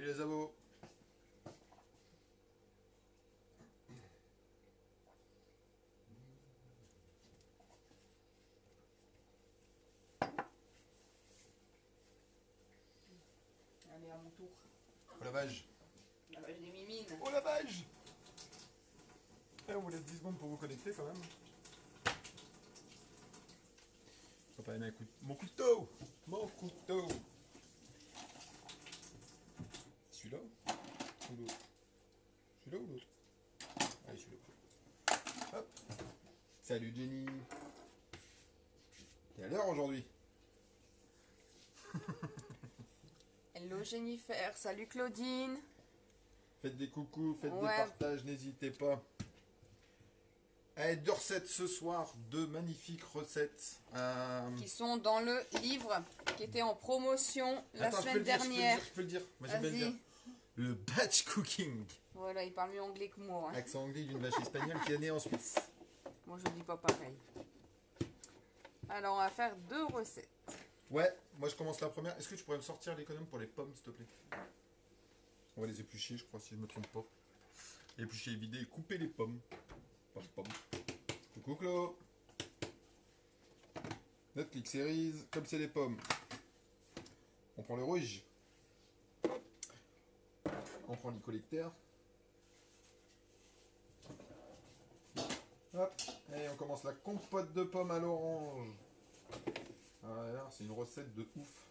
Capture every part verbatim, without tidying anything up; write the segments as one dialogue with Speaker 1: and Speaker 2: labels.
Speaker 1: Salut les abos.
Speaker 2: Allez, à mon tour.
Speaker 1: Au lavage.
Speaker 2: Lavage des mimines.
Speaker 1: Au lavage. Et on vous laisse dix secondes pour vous connecter quand même. Papa aime un coup... Mon couteau. Mon couteau. Celui-là ou l'autre? Celui-là ou l'autre? Allez, celui-là. Hop. Salut Jenny. T'es à l'heure aujourd'hui?
Speaker 2: Hello Jennifer, salut Claudine.
Speaker 1: Faites des coucous, faites
Speaker 2: Ouais.
Speaker 1: des partages, n'hésitez pas. Allez, deux recettes ce soir, deux magnifiques recettes. Euh...
Speaker 2: Qui sont dans le livre qui était en promotion la
Speaker 1: Attends,
Speaker 2: semaine
Speaker 1: je peux le dire,
Speaker 2: dernière.
Speaker 1: Je peux le dire, je peux le dire. Moi, j'aime bien le
Speaker 2: Vas-y.
Speaker 1: dire. Le batch cooking.
Speaker 2: Voilà, il parle mieux anglais que moi. Hein.
Speaker 1: Accent anglais d'une vache espagnole qui est née en Suisse.
Speaker 2: Moi je dis pas pareil. Alors on va faire deux recettes.
Speaker 1: Ouais, moi je commence la première. Est-ce que tu pourrais me sortir l'économe pour les pommes, s'il te plaît? On va les éplucher, je crois, si je me trompe pas. Éplucher, vider et couper les pommes. Pas les pommes. Coucou Clo. Notre click series, comme c'est les pommes. On prend le rouge. On prend le collecteur. Hop, et on commence la compote de pommes à l'orange. Voilà, c'est une recette de ouf.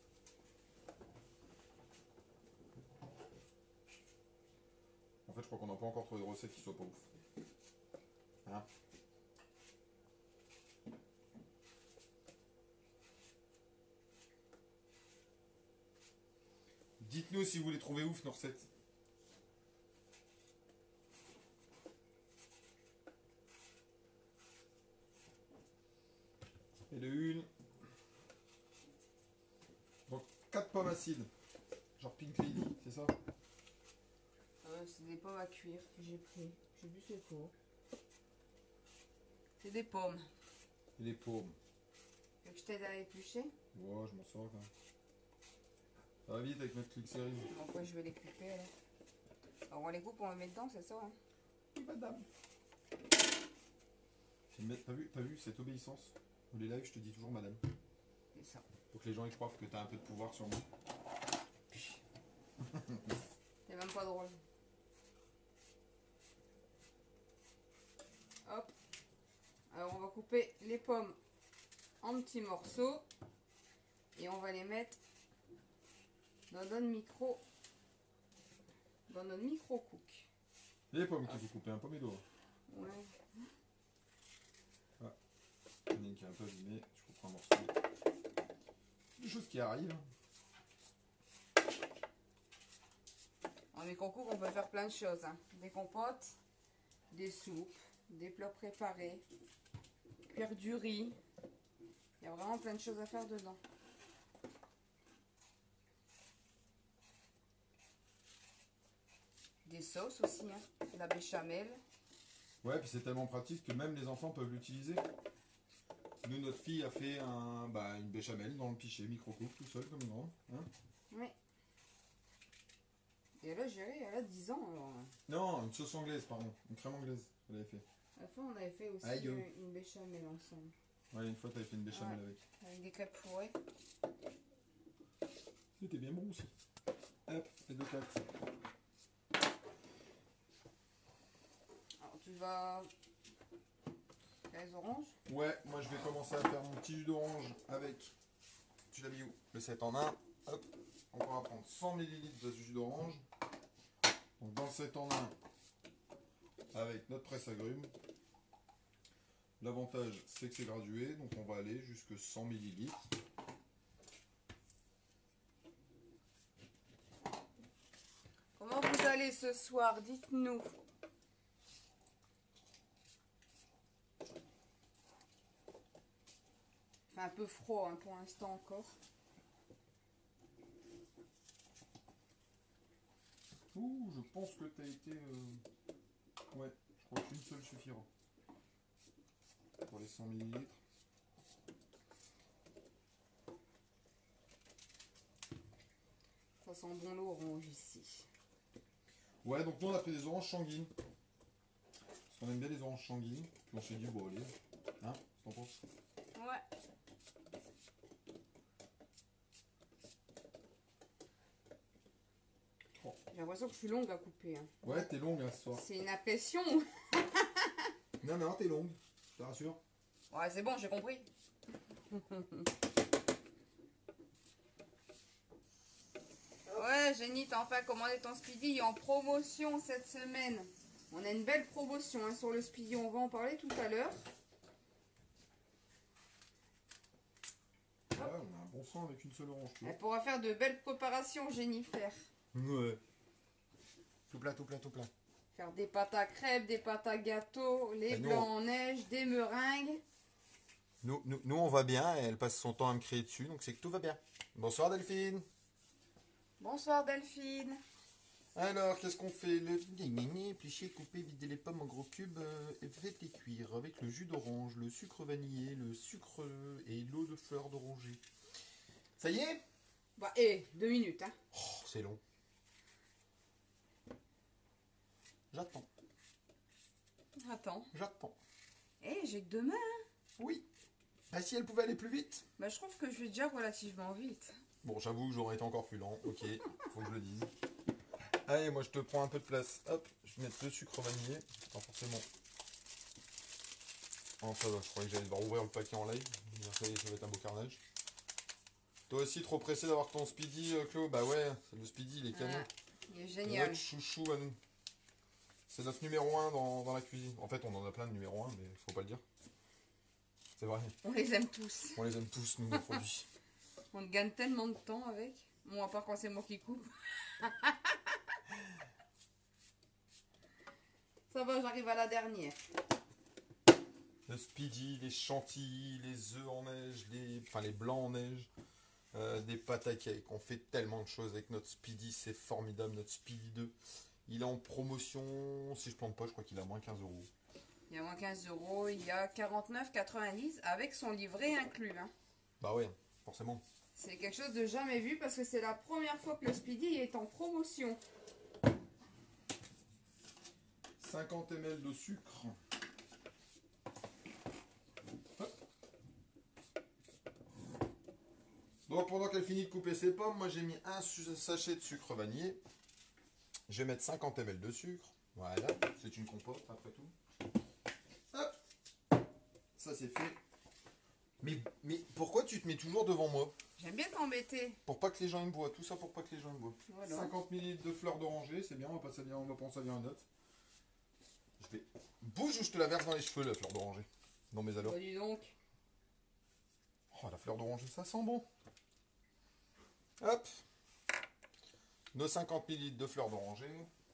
Speaker 1: En fait, je crois qu'on n'a pas encore trouvé de recette qui soit pas ouf. Hein? Dites-nous si vous les trouvez ouf, nos recettes. Et de une. Donc quatre pommes acides. Genre Pink Lady, c'est ça?
Speaker 2: Euh, c'est des pommes à cuire que j'ai pris. Je sais plus c'est quoi. C'est des pommes.
Speaker 1: Et les pommes.
Speaker 2: Tu veux que je t'aide à éplucher?
Speaker 1: Ouais, je m'en sors quand même. Ça va vite avec notre click série.
Speaker 2: Bon, après je vais les couper alors. Alors on les coupe, on les met dedans, c'est ça hein?
Speaker 1: Oui, madame. T'as vu, t'as vu cette obéissance? Dans les lives, je te dis toujours madame.
Speaker 2: C'est ça.
Speaker 1: Pour que les gens y croient que t'as un peu de pouvoir sur moi.
Speaker 2: C'est même pas drôle. Hop. Alors on va couper les pommes en petits morceaux. Et on va les mettre dans notre micro. Dans notre micro cook.
Speaker 1: Les pommes qu'il faut couper, un pomme et d'eau.
Speaker 2: Ouais.
Speaker 1: Ah. Il y en a une qui est un peu abîmée, je couperai un morceau. Des choses qui arrivent.
Speaker 2: En micro cook on peut faire plein de choses. Hein. Des compotes, des soupes, des plats préparés, cuire du riz. Il y a vraiment plein de choses à faire dedans. Des sauces aussi, hein. La béchamel.
Speaker 1: Ouais, puis c'est tellement pratique que même les enfants peuvent l'utiliser. Nous, notre fille a fait un, bah, une béchamel dans le pichet, micro-coupe, tout seul comme une grande. Hein?
Speaker 2: Oui. Et là, j'ai elle a dix ans. Alors.
Speaker 1: Non, une sauce anglaise, pardon. Une crème anglaise, elle avait fait.
Speaker 2: La fois, on avait fait aussi
Speaker 1: Aïe.
Speaker 2: euh, une béchamel ensemble.
Speaker 1: Ouais, une fois, t'avais fait une béchamel
Speaker 2: Ouais.
Speaker 1: avec.
Speaker 2: Avec des crêpes fourrées.
Speaker 1: C'était bien bon aussi. Hop, les deux quatre.
Speaker 2: Alors, tu vas faire les oranges.
Speaker 1: Ouais, moi je vais commencer à faire mon petit jus d'orange avec, tu l'as mis où? Le sept en un. Hop, donc on va prendre cent millilitres de jus d'orange. Donc dans le sept en un, avec notre presse agrumes. L'avantage c'est que c'est gradué, donc on va aller jusque cent millilitres.
Speaker 2: Comment vous allez ce soir? Dites-nous. C'est un peu froid hein, pour l'instant encore.
Speaker 1: Ouh, je pense que t'as été... Euh... Ouais, je crois qu'une seule suffira. Pour les cent millilitres.
Speaker 2: Ça Ça sent bon l'orange ici.
Speaker 1: Ouais, donc nous on a pris des oranges sanguines. Parce qu'on aime bien les oranges sanguines. Puis on s'est dit, bon allez, hein, qu'est-ce que t'en penses?
Speaker 2: Ouais.
Speaker 1: Oh.
Speaker 2: J'ai l'impression que je suis longue à couper. Hein.
Speaker 1: Ouais, t'es longue hein, ce soir.
Speaker 2: C'est une impression.
Speaker 1: Non, non, t'es longue, je te rassure.
Speaker 2: Ouais, c'est bon, j'ai compris. Ouais, Jenny, t'as enfin commandé ton Speedy. Il est en promotion cette semaine. On a une belle promotion hein, sur le Speedy. On va en parler tout à l'heure.
Speaker 1: Ouais, on a un bon sang avec une seule orange. Tu vois.
Speaker 2: Elle pourra faire de belles préparations, Jennifer.
Speaker 1: Ouais. Tout plat, tout plat, tout plat.
Speaker 2: Faire des pâtes à crêpes, des pâtes à gâteau, les
Speaker 1: Et nous,
Speaker 2: blancs
Speaker 1: on-
Speaker 2: en neige, des meringues.
Speaker 1: Nous, nous, nous, on va bien et elle passe son temps à me crier dessus, donc c'est que tout va bien. Bonsoir Delphine.
Speaker 2: Bonsoir Delphine.
Speaker 1: Alors, qu'est-ce qu'on fait? Le gna-gna-gna, éplucher, couper, vider les pommes en gros cubes euh, et faites les cuire avec le jus d'orange, le sucre vanillé, le sucre euh, et l'eau de fleur d'oranger. Ça y est?
Speaker 2: Bah, hé, deux minutes, hein.
Speaker 1: Oh, c'est long. J'attends,
Speaker 2: Attends.
Speaker 1: j'attends.
Speaker 2: Eh, j'ai que deux mains. Hein.
Speaker 1: Oui. Ah, si elle pouvait aller plus vite?
Speaker 2: Bah, je trouve que je vais déjà relativement vite.
Speaker 1: Bon, j'avoue que j'aurais été encore plus lent. Ok, faut que je le dise. Allez, moi je te prends un peu de place. Hop, je vais mettre le sucre vanillé. Pas forcément. Enfin, je croyais que j'allais devoir ouvrir le paquet en live. Ça, ça va être un beau carnage. Toi aussi, trop pressé d'avoir ton Speedy, euh, Claude? Bah ouais, c'est le Speedy, il est canon.
Speaker 2: Ouais, il est
Speaker 1: C'est
Speaker 2: génial.
Speaker 1: notre chouchou à nous. C'est notre numéro un dans, dans la cuisine. En fait, on en a plein de numéro un, mais faut pas le dire. C'est vrai.
Speaker 2: On les aime tous.
Speaker 1: On les aime tous, nous, nos produits.
Speaker 2: On gagne tellement de temps avec. Bon, à part quand c'est moi qui coupe. Ça va, j'arrive à la dernière.
Speaker 1: Le Speedy, les chantilly, les œufs en neige, les, enfin les blancs en neige, euh, des pâtes à cake. On fait tellement de choses avec notre Speedy, c'est formidable. Notre Speedy deux, il est en promotion, si je ne plante pas, je crois qu'il a moins quinze euros.
Speaker 2: Il y a moins quinze euros, il y a quarante-neuf quatre-vingt-dix avec son livret inclus. Hein.
Speaker 1: Bah ouais, forcément.
Speaker 2: C'est quelque chose de jamais vu parce que c'est la première fois que le Speedy est en promotion.
Speaker 1: cinquante millilitres de sucre. Hop. Donc pendant qu'elle finit de couper ses pommes, moi j'ai mis un sachet de sucre vanillé. Je vais mettre cinquante millilitres de sucre. Voilà, c'est une compote après tout. Hop. Ça c'est fait. Mais, mais pourquoi tu te mets toujours devant moi?
Speaker 2: J'aime bien t'embêter.
Speaker 1: Pour pas que les gens y boivent. Tout ça pour pas que les gens y boivent.
Speaker 2: Voilà.
Speaker 1: cinquante millilitres de fleur d'oranger, c'est bien, on va pas servir, on va pas en servir une autre. Je vais... Bouge ou je te la verse dans les cheveux, la fleur d'oranger. Non mais alors.
Speaker 2: Bah, dis donc.
Speaker 1: Oh, la fleur d'oranger, ça sent bon. Hop. Nos cinquante millilitres de fleur d'oranger.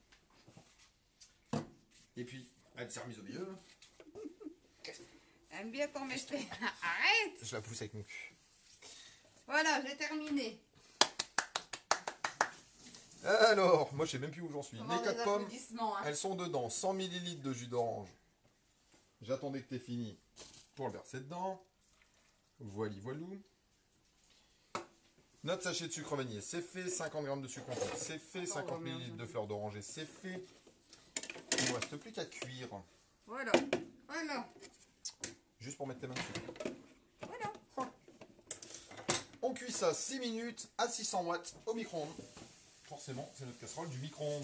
Speaker 1: Et puis, elle s'est remise au milieu.
Speaker 2: Aime bien t'embêter. Arrête.
Speaker 1: Je la pousse avec mon cul.
Speaker 2: Voilà, j'ai terminé.
Speaker 1: Alors, moi je sais même plus où j'en suis.
Speaker 2: Comment
Speaker 1: Les
Speaker 2: des
Speaker 1: quatre pommes,
Speaker 2: applaudissements, hein.
Speaker 1: elles sont dedans. cent millilitres de jus d'orange. J'attendais que tu aies fini pour le verser dedans. Voili voilou. Notre sachet de sucre vanillé, c'est fait. cinquante grammes de sucre en poudre, c'est fait. cinquante millilitres de fleur d'oranger, c'est fait. Il ne reste plus qu'à cuire.
Speaker 2: Voilà. Voilà.
Speaker 1: Juste pour mettre tes mains dessus.
Speaker 2: Voilà.
Speaker 1: On cuit ça six minutes à six cents watts au micro-ondes. Forcément, c'est notre casserole du micro-ondes.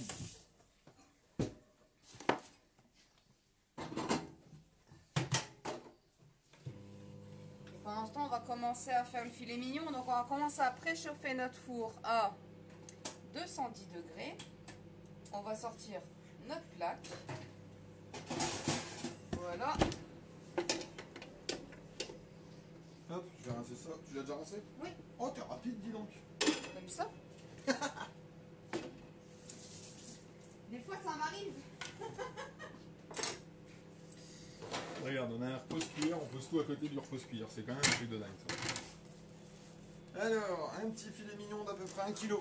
Speaker 2: Pendant ce temps, on va commencer à faire le filet mignon. Donc, on va commencer à préchauffer notre four à deux cent dix degrés. On va sortir notre plaque. Voilà.
Speaker 1: Hop, je vais rincer ça. Tu l'as déjà rincé?
Speaker 2: Oui.
Speaker 1: Oh, t'es rapide, dis donc.
Speaker 2: T'as vu ça? Des fois, ça m'arrive.
Speaker 1: Regarde, on a un repose-cuillère, on pose tout à côté du repose-cuillère. C'est quand même un truc de dingue, ça. Alors, un petit filet mignon d'à peu près un kilo.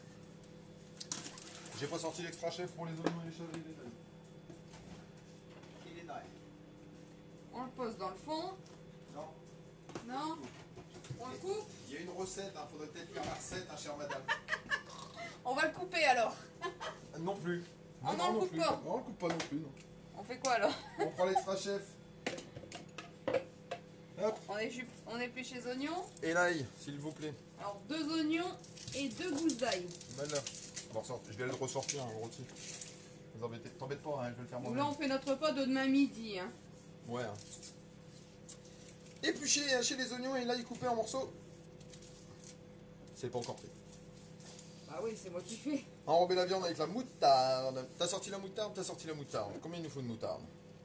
Speaker 1: J'ai pas sorti l'extra chef pour les oignons et les chèvres et les détails. Il est dry.
Speaker 2: On le pose dans le fond.
Speaker 1: Non.
Speaker 2: Non. On le coupe.
Speaker 1: Il y a une recette, il hein, faudrait peut-être faire la recette, hein, chère madame.
Speaker 2: On va le couper alors.
Speaker 1: Non plus.
Speaker 2: Oh non, on le coupe
Speaker 1: plus.
Speaker 2: pas.
Speaker 1: Non, on le coupe pas non plus. Non.
Speaker 2: On fait quoi alors?
Speaker 1: On prend l'extra chef. Hop.
Speaker 2: On est, on épluche les oignons.
Speaker 1: Et l'ail, s'il vous plaît.
Speaker 2: Alors deux oignons et deux gousses d'ail.
Speaker 1: Voilà. Bon, je vais le ressortir, hein, le rôti. Vous embêtez, t'embête pas, hein, je vais le faire moi-même.
Speaker 2: Là on fait notre repas de demain midi. Hein.
Speaker 1: Ouais. Hein. Éplucher et hacher les oignons et l'ail coupé en morceaux. C'est pas encore fait.
Speaker 2: Bah oui, c'est moi qui fais.
Speaker 1: Enrober la viande avec la moutarde. T'as sorti la moutarde, t'as sorti la moutarde. Combien il nous faut de moutarde?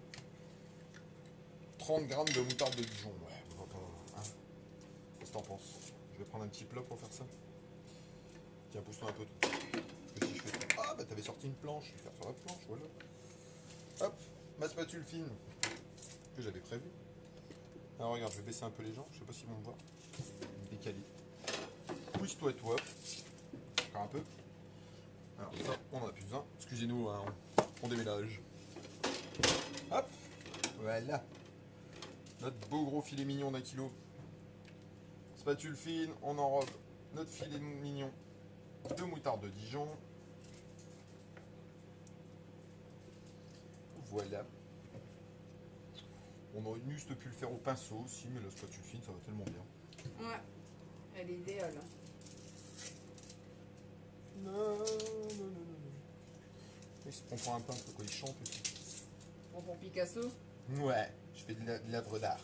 Speaker 1: trente grammes de moutarde de Dijon. Ouais, on va pas. Hein. Qu'est-ce que t'en penses? Je vais prendre un petit plat pour faire ça. Tiens, pousse-toi un peu. Que si je fais... Ah, bah t'avais sorti une planche. Je vais faire sur la planche, voilà. Hop, ma spatule fine. Que j'avais prévu. Alors regarde, je vais baisser un peu les gens. Je sais pas s'ils vont me voir. Décalé. Pousse-toi, toi. Encore un peu. Alors ça, on en a plus besoin. Excusez-nous, hein, on, on déménage. Hop, voilà. Notre beau gros filet mignon d'un kilo. Spatule fine, on enrobe notre filet mignon de moutarde de Dijon. Voilà. On aurait juste pu le faire au pinceau aussi, mais la spatule fine, ça va tellement bien.
Speaker 2: Ouais, elle est idéale.
Speaker 1: Non, non, non, non. Il se prend un peintre quand il chante et tout.
Speaker 2: Bon, pour Picasso.
Speaker 1: Ouais, je fais de l'œuvre d'art.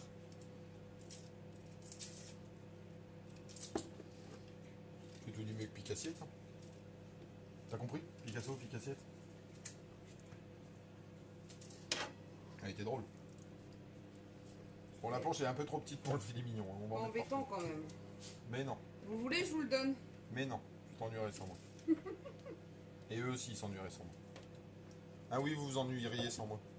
Speaker 1: C'est tout du mieux que Picassiette. Hein. T'as compris? Picasso, Picassiette. Elle était drôle. Bon, la planche est un peu trop petite pour le filet mignon. Hein. On va
Speaker 2: embêtant quand même.
Speaker 1: Mais non.
Speaker 2: Vous voulez, je vous le donne.
Speaker 1: Mais non, tu t'ennuierais sans moi. Et eux aussi, ils s'ennuieraient sans moi. Ah oui, vous vous ennuieriez sans moi.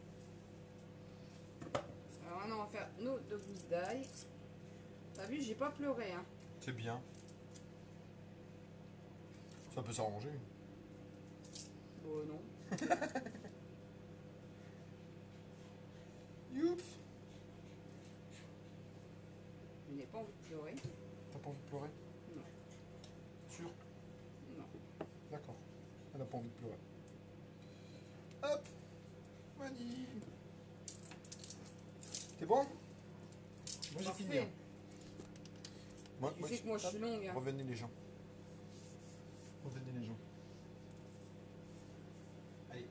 Speaker 2: Alors maintenant, on va faire nos deux gousses d'ail. T'as vu, j'ai pas pleuré. Hein.
Speaker 1: C'est bien. Ça peut s'arranger.
Speaker 2: Bon, non.
Speaker 1: Youp.
Speaker 2: Je n'ai pas envie de pleurer.
Speaker 1: T'as pas envie de pleurer?
Speaker 2: Non.
Speaker 1: Sûr?
Speaker 2: Non.
Speaker 1: D'accord. Elle n'a pas envie de pleurer. Hop. Mani. T'es bon? Moi j'ai
Speaker 2: Parfait.
Speaker 1: fini. Hein. Moi,
Speaker 2: Tu
Speaker 1: moi,
Speaker 2: sais que moi je suis longue. Hein.
Speaker 1: Revenez les gens. Revenez les gens. Allez.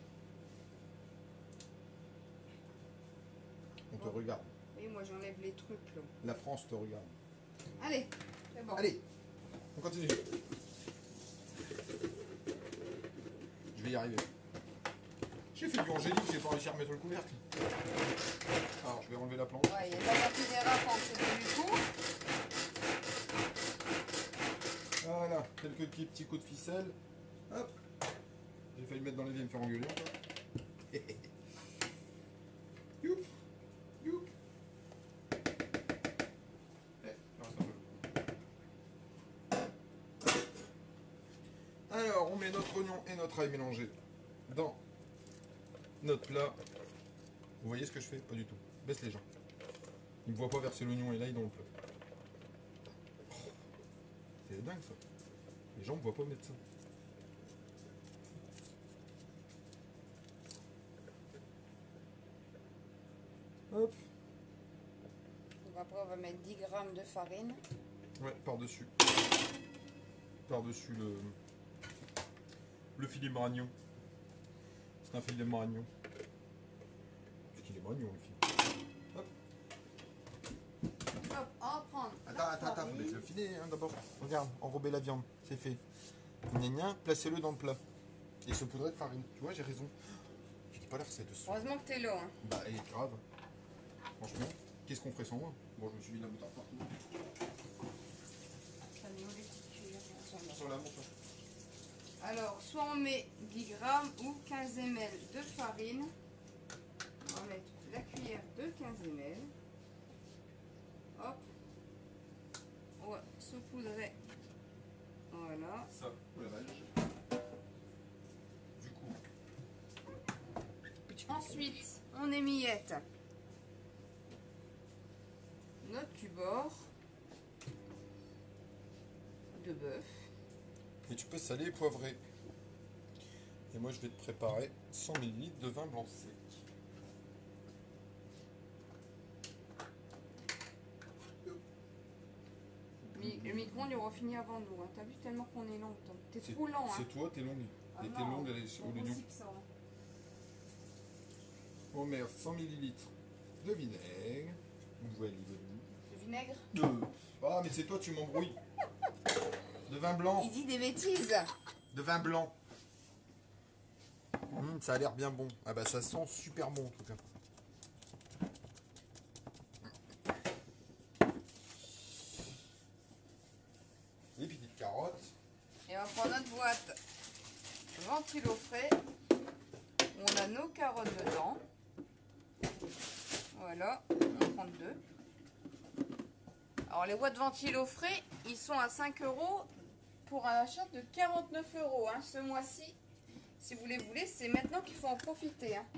Speaker 1: On te regarde.
Speaker 2: Et moi j'enlève les trucs là.
Speaker 1: La France te regarde.
Speaker 2: Allez, c'est bon.
Speaker 1: Allez, on continue. Je vais y arriver. J'ai fait du angélique, j'ai pas réussi à remettre le couvercle. Alors je vais enlever la planche.
Speaker 2: Ouais, il y a de la partie des rafles du coup.
Speaker 1: Voilà, quelques petits, petits coups de ficelle. Hop. J'ai failli mettre dans les vies et me faire engueuler encore. Youp. Youp. Eh, il reste un peu. Alors, on met notre oignon et notre ail mélangés dans notre plat. Vous voyez ce que je fais? Pas du tout. Baisse les gens. Ils ne me voient pas verser l'oignon et l'ail dans le plat. C'est dingue ça. Les gens ne me voient pas mettre ça. Hop.
Speaker 2: Donc après on va mettre dix grammes de farine.
Speaker 1: Ouais, par-dessus. Par-dessus le, le filet maragnon. C'est un filet maragnon. Parce qu'il est maragnon le filet. Hop.
Speaker 2: Hop, on va prendre.
Speaker 1: Attends, attends, attends, faut mettre le filet hein, d'abord. Regarde, enrober la viande, c'est fait. Gna gna, placez-le dans le plat. Et saupoudrer de farine. Tu vois, j'ai raison. Tu dis pas la recette de ce soir.
Speaker 2: Heureusement que t'es là. Hein.
Speaker 1: Bah, elle est grave. Franchement, qu'est-ce qu'on ferait sans moi? Bon, je me suis mis la moutarde partout.
Speaker 2: Ça met où les petites cuillères?
Speaker 1: Sur la montre.
Speaker 2: Alors, soit on met dix grammes ou quinze millilitres de farine. On va mettre la cuillère de quinze millilitres. Hop. On va saupoudrer. Voilà.
Speaker 1: Ça, pour la vache. Du coup.
Speaker 2: Ensuite, on émiette notre cubord de bœuf.
Speaker 1: Et tu peux saler et poivrer. Et moi, je vais te préparer cent millilitres de vin blanc sec.
Speaker 2: Le micro-ondes, il aura fini avant nous. Hein. T'as vu tellement qu'on est lent. T'es
Speaker 1: C'est-
Speaker 2: trop lent. Hein.
Speaker 1: C'est toi, t'es longue.
Speaker 2: Ah
Speaker 1: Et t'es
Speaker 2: non,
Speaker 1: longue elle est
Speaker 2: c'est
Speaker 1: au l'oignon.
Speaker 2: possible, ça, hein.
Speaker 1: On met cent millilitres de vinaigre. Voilà,
Speaker 2: Le vinaigre.
Speaker 1: voilà. De... Ah, mais c'est toi, tu m'embrouilles. De vin blanc.
Speaker 2: Il dit des bêtises.
Speaker 1: De vin blanc. Hum, ça a l'air bien bon. Ah bah ça sent super bon en tout cas. Des petites carottes.
Speaker 2: Et on prend notre boîte ventilo frais. Où on a nos carottes dedans. Voilà, on en prend deux. Alors les boîtes ventilo frais, ils sont à cinq euros pour un achat de quarante-neuf euros hein, ce mois-ci. Si vous les voulez, c'est maintenant qu'il faut en profiter. Hein.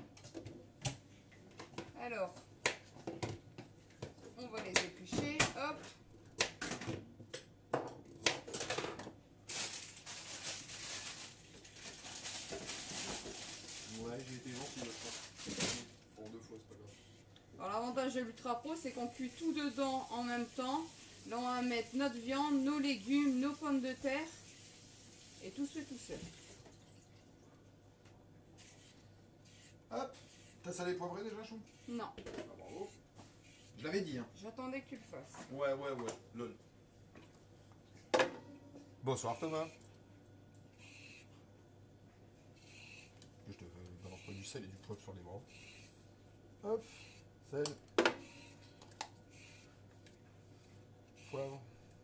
Speaker 2: Alors, on va les éplucher. Hop.
Speaker 1: Ouais, j'ai été gentil là, je crois. Pour deux fois, c'est pas grave.
Speaker 2: Alors l'avantage de l'Ultra Pro, c'est qu'on cuit tout dedans en même temps. Là, on va mettre notre viande, nos légumes, nos pommes de terre. Et tout se fait tout seul.
Speaker 1: Hop. T'as salé et poivré déjà, Chou?
Speaker 2: Non,
Speaker 1: Ah, bravo. Je l'avais dit, hein.
Speaker 2: j'attendais que tu le fasses.
Speaker 1: Ouais, ouais, ouais. Lol. Bonsoir, Thomas. Je te balance pas du sel et du poivre sur les bras. Hop. Sel. Poivre.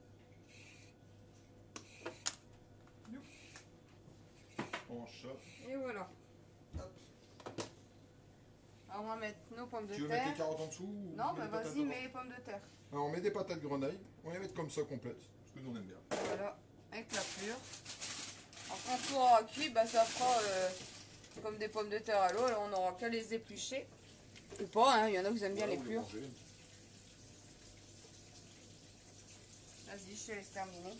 Speaker 1: Youp. On chope.
Speaker 2: Et voilà.
Speaker 1: Hop.
Speaker 2: Alors on va mettre nos pommes de
Speaker 1: Tu veux
Speaker 2: terre.
Speaker 1: mettre les carottes en dessous ou
Speaker 2: Non,
Speaker 1: tu
Speaker 2: bah
Speaker 1: mets les patates
Speaker 2: vas-y,
Speaker 1: dedans?
Speaker 2: mets les pommes de terre.
Speaker 1: Alors, on met des patates grenaille. On va les mettre comme ça complètes. Parce que nous on aime bien.
Speaker 2: Voilà, avec la plure. Alors quand tout aura cuit, bah ça fera euh, comme des pommes de terre à l'eau. Alors on n'aura qu'à les éplucher. Ou pas, hein, il y en a qui aiment bien
Speaker 1: Voilà,
Speaker 2: les
Speaker 1: vous
Speaker 2: plures.
Speaker 1: mangez.
Speaker 2: Vas-y, je te laisse terminer.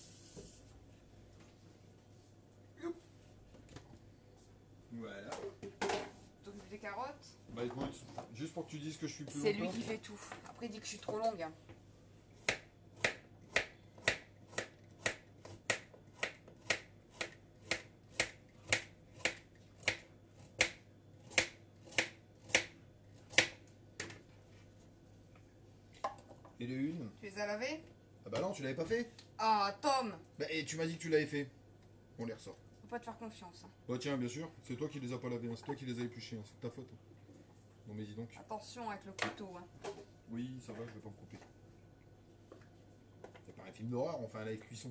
Speaker 1: Youp. Voilà.
Speaker 2: Donc des carottes.
Speaker 1: Bah écoute, juste pour que tu dises que je suis plus
Speaker 2: C'est lui
Speaker 1: longtemps.
Speaker 2: qui fait tout. Après il dit que je suis trop longue. Hein.
Speaker 1: Et les une.
Speaker 2: Tu les as lavées?
Speaker 1: Ah bah non, tu l'avais pas fait.
Speaker 2: Ah Tom,
Speaker 1: Bah et tu m'as dit que tu l'avais fait. On les ressort.
Speaker 2: faut pas te faire confiance. Hein.
Speaker 1: Bah tiens, bien sûr, c'est toi qui les as pas lavés, hein. C'est toi qui les as épluchés, hein. C'est de ta faute. Bon mais dis donc.
Speaker 2: Attention avec le couteau. Hein.
Speaker 1: Oui, ça va, je vais pas me couper. C'est pas un film d'horreur, on fait un live cuisson.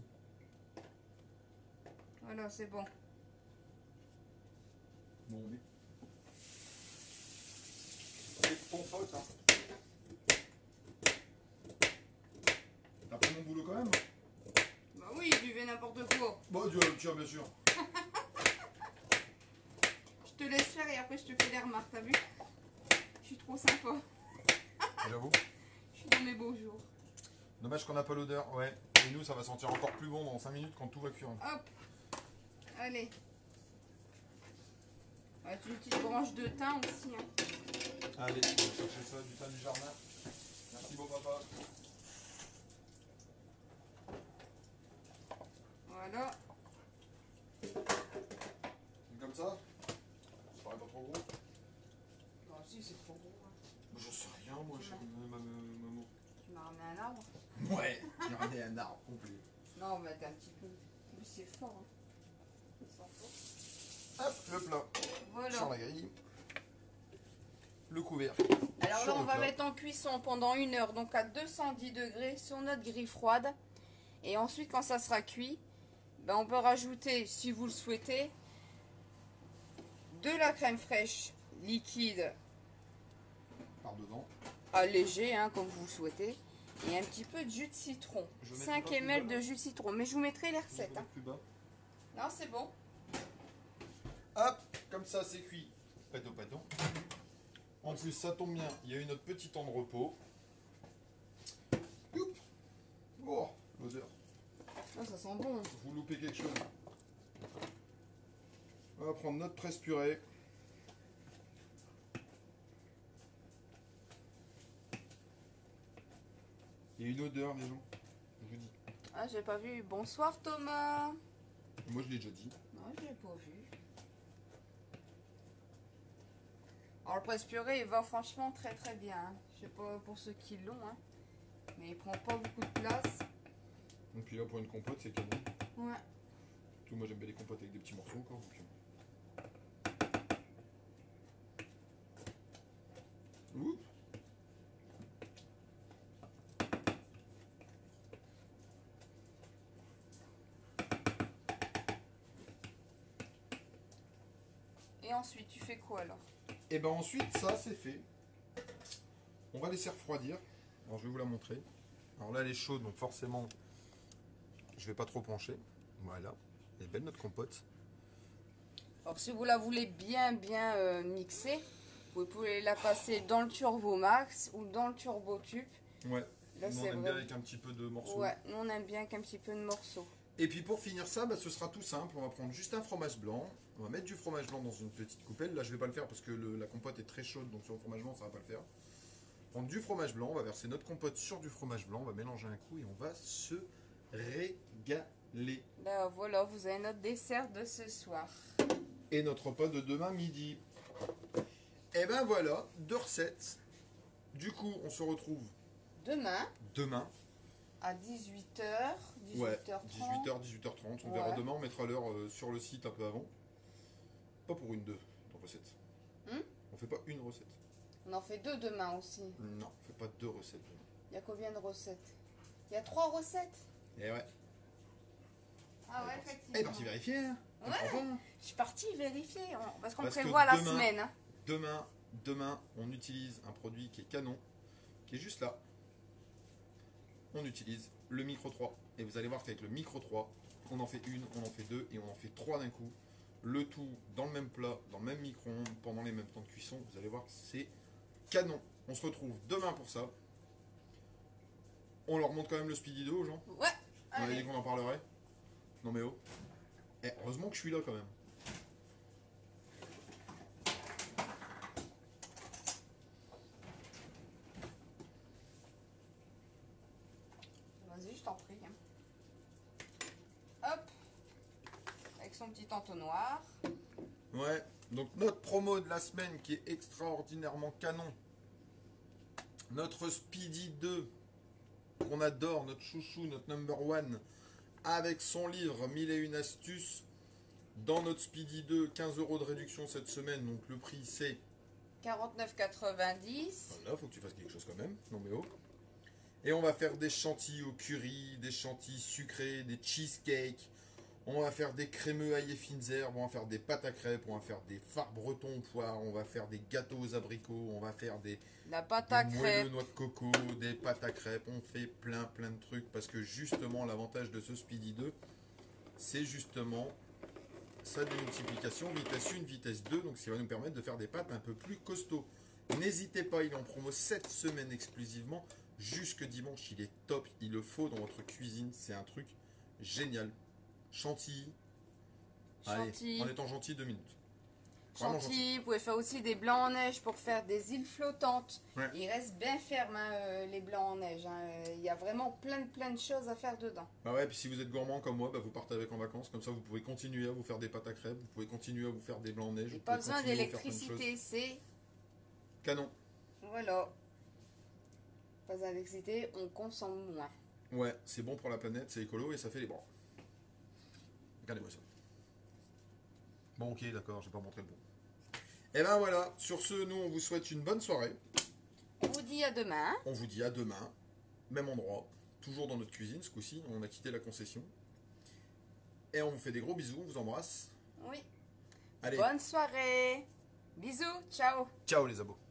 Speaker 2: Voilà, c'est bon.
Speaker 1: Bon, mais... C'est ton faute, hein. T'as pris mon boulot quand même?
Speaker 2: Bah oui, buvez n'importe quoi.
Speaker 1: Bon, Dieu, tiens, bien sûr.
Speaker 2: Je te laisse faire et après je te fais les remarques, t'as vu? Je suis trop sympa.
Speaker 1: J'avoue.
Speaker 2: Je suis dans mes beaux jours.
Speaker 1: Dommage qu'on n'a pas l'odeur, ouais. Et nous, ça va sentir encore plus bon dans cinq minutes quand tout va cuire.
Speaker 2: Hop. Allez. Avec une petite branche de thym aussi. Hein.
Speaker 1: Allez, on va chercher ça, du thym du jardin. Merci, beau papa.
Speaker 2: Voilà.
Speaker 1: Comme ça? Ça paraît pas trop gros?
Speaker 2: Bon, si, c'est trop gros. Hein.
Speaker 1: Je sais rien, moi, je suis maman.
Speaker 2: Tu m'as ramené un arbre?
Speaker 1: Ouais, j'ai ramené un arbre complet.
Speaker 2: Non, on va mettre un petit peu. En plus, c'est fort. Hein. Ça sent fort.
Speaker 1: Hop, le plat.
Speaker 2: Voilà.
Speaker 1: Sur la grille. Le couvercle.
Speaker 2: Alors
Speaker 1: sur
Speaker 2: là, on
Speaker 1: le
Speaker 2: va
Speaker 1: plat.
Speaker 2: mettre en cuisson pendant une heure, donc à deux cent dix degrés sur notre grille froide. Et ensuite, quand ça sera cuit, ben, on peut rajouter, si vous le souhaitez, de la crème fraîche liquide
Speaker 1: Par dedans.
Speaker 2: allégée, hein, comme vous le souhaitez, et un petit peu de jus de citron.
Speaker 1: Je vais
Speaker 2: cinq
Speaker 1: mettre un peu plus
Speaker 2: millilitres
Speaker 1: bas.
Speaker 2: de jus de citron. Mais je vous mettrai les
Speaker 1: Je vais
Speaker 2: recettes. Hein.
Speaker 1: mettre plus bas.
Speaker 2: Non, c'est bon.
Speaker 1: Hop, comme ça c'est cuit. Pato pato. En plus, ça tombe bien, il y a eu notre petit temps de repos. Youp. Oh, l'odeur.
Speaker 2: Ça, ça ça sent bon.
Speaker 1: Vous loupez quelque chose. On va prendre notre presse purée. Il y a une odeur, les gens. Je vous dis.
Speaker 2: Ah, j'ai pas vu. Bonsoir Thomas.
Speaker 1: Moi, je l'ai déjà dit.
Speaker 2: Non, je l'ai pas vu. Alors le presse purée, il va franchement très très bien. Hein. Je sais pas pour ceux qui l'ont, hein. Mais il prend pas beaucoup de place.
Speaker 1: Et puis là, pour une compote, c'est canon.
Speaker 2: Ouais.
Speaker 1: Tout, moi, j'aime bien les compotes avec des petits morceaux encore. Donc... Oups.
Speaker 2: Et ensuite, tu fais quoi alors?
Speaker 1: Et ben ensuite, ça, c'est fait. On va laisser refroidir. Alors, je vais vous la montrer. Alors là, elle est chaude, donc forcément, je vais pas trop pencher. Voilà. Elle est belle, notre compote.
Speaker 2: Alors, si vous la voulez bien bien euh, mixer, vous pouvez la passer dans le Turbo Max ou dans le Turbo Tube.
Speaker 1: Ouais.
Speaker 2: Là,
Speaker 1: Nous, on
Speaker 2: c'est
Speaker 1: aime
Speaker 2: vrai.
Speaker 1: bien avec un petit peu de morceaux.
Speaker 2: Ouais, nous on aime bien avec un petit peu de morceaux.
Speaker 1: Et puis pour finir ça, bah, ce sera tout simple. On va prendre juste un fromage blanc. On va mettre du fromage blanc dans une petite coupelle. Là, je vais pas le faire parce que le- la compote est très chaude, donc sur le fromage blanc, ça va pas le faire. Prendre du fromage blanc, on va verser notre compote sur du fromage blanc, on va mélanger un coup et on va se régaler.
Speaker 2: Là voilà, vous avez notre dessert de ce soir.
Speaker 1: Et notre repas de demain midi. Et ben voilà, deux recettes. Du coup, on se retrouve
Speaker 2: Demain
Speaker 1: demain.
Speaker 2: à dix-huit heures,
Speaker 1: Ouais,
Speaker 2: dix-huit heures trente.
Speaker 1: dix-huit heures, dix-huit heures trente. On
Speaker 2: Ouais.
Speaker 1: verra demain, on mettra l'heure euh, sur le site un peu avant. Pas pour une, deux recettes.
Speaker 2: Hmm
Speaker 1: On fait pas une recette.
Speaker 2: On en fait deux demain aussi.
Speaker 1: Non, on fait pas deux recettes.
Speaker 2: Il y a combien de recettes? Il y a trois recettes.
Speaker 1: Et ouais.
Speaker 2: Ah ouais,
Speaker 1: Elle est
Speaker 2: effectivement.
Speaker 1: partie vérifier. Hein.
Speaker 2: Ouais.
Speaker 1: Elle prend pas, hein.
Speaker 2: Je suis partie vérifier, hein, parce qu'on
Speaker 1: Parce que
Speaker 2: prévoit la
Speaker 1: demain-
Speaker 2: semaine. Hein.
Speaker 1: Demain, demain, on utilise un produit qui est canon, qui est juste là. On utilise le micro trois. Et vous allez voir qu'avec le micro trois, on en fait une, on en fait deux et on en fait trois d'un coup. Le tout dans le même plat, dans le même micro-ondes, pendant les mêmes temps de cuisson. Vous allez voir que c'est canon. On se retrouve demain pour ça. On leur montre quand même le Speedy deux aux gens.
Speaker 2: Ouais,
Speaker 1: On avait
Speaker 2: allez.
Speaker 1: dit qu'on en parlerait. Non mais oh. Eh, heureusement que je suis là quand même.
Speaker 2: Vas-y, je t'en prie. Hein. Hop. Avec son petit entonnoir.
Speaker 1: Ouais, donc notre promo de la semaine qui est extraordinairement canon. Notre Speedy deux, qu'on adore, notre chouchou, notre number one, avec son livre mille et une astuces. Dans notre Speedy deux, quinze euros de réduction cette semaine, donc le prix c'est...
Speaker 2: quarante-neuf quatre-vingt-dix.
Speaker 1: Voilà, faut que tu fasses quelque chose quand même, non mais oh. Et on va faire des chantilly au curry, des chantilly sucrés, des cheesecakes. On va faire des crémeux ail et fines herbes, on va faire des pâtes à crêpes, on va faire des fards bretons au poire, on va faire des gâteaux aux abricots, on va faire des,
Speaker 2: La pâte à
Speaker 1: des moelleux
Speaker 2: crêpes.
Speaker 1: noix de coco, des pâtes à crêpes. On fait plein plein de trucs parce que justement l'avantage de ce Speedy deux, c'est justement sa démultiplication, vitesse un, vitesse deux, donc ça va nous permettre de faire des pâtes un peu plus costauds. N'hésitez pas, il est en promo cette semaine exclusivement, jusque dimanche, il est top, il le faut dans votre cuisine, c'est un truc génial. Chantilly.
Speaker 2: Chantilly.
Speaker 1: Allez, en étant gentil, deux minutes. Vraiment
Speaker 2: Chantilly, vous pouvez faire aussi des blancs en neige pour faire des îles flottantes.
Speaker 1: Ouais.
Speaker 2: Ils restent bien fermes, hein, euh, les blancs en neige. Hein. Il y a vraiment plein de, plein de choses à faire dedans.
Speaker 1: Bah ouais, puis si vous êtes gourmand comme moi, bah vous partez avec en vacances, comme ça vous pouvez continuer à vous faire des pâtes à crêpes, vous pouvez continuer à vous faire des blancs en neige.
Speaker 2: Et
Speaker 1: vous
Speaker 2: pas
Speaker 1: pouvez
Speaker 2: besoin
Speaker 1: continuer à vous faire plein de
Speaker 2: d'électricité, c'est...
Speaker 1: choses. Canon.
Speaker 2: Voilà. Pas besoin d'électricité, on consomme moins.
Speaker 1: Ouais, c'est bon pour la planète, c'est écolo et ça fait les bras. Regardez-moi ça. Bon, ok, d'accord, j'ai pas montré le bon. Et ben voilà, sur ce, nous on vous souhaite une bonne soirée.
Speaker 2: On vous dit à demain.
Speaker 1: On vous dit à demain, même endroit, toujours dans notre cuisine ce coup-ci, on a quitté la concession. Et on vous fait des gros bisous, on vous embrasse.
Speaker 2: Oui.
Speaker 1: Allez,
Speaker 2: Bonne soirée. Bisous. Ciao.
Speaker 1: ciao les abos.